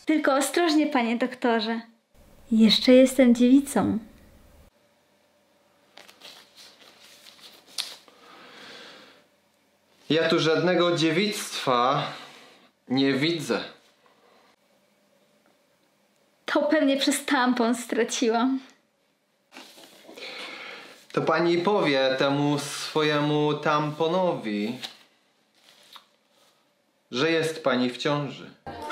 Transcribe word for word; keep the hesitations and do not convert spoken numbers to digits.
Tylko ostrożnie, panie doktorze. Jeszcze jestem dziewicą. Ja tu żadnego dziewictwa nie widzę. To pewnie przez tampon straciłam. To pani powie temu swojemu tamponowi, że jest pani w ciąży.